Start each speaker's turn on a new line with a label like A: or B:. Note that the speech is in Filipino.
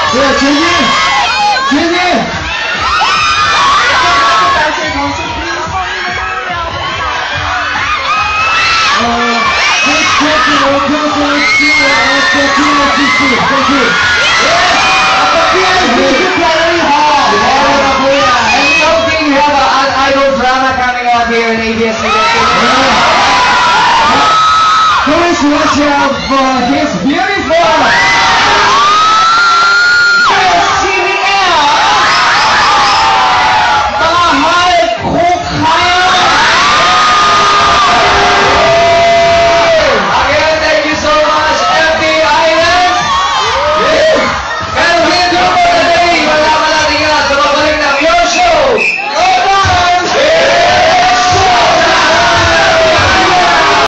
A: 对，前进，前进。我看着新闻的新闻机器，过去。You have an idol drama coming up here in ABS. 各位喜欢 His Beautiful